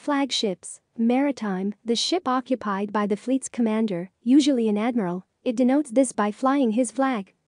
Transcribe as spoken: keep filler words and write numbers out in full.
Flagships, maritime, the ship occupied by the fleet's commander, usually an admiral. It denotes this by flying his flag.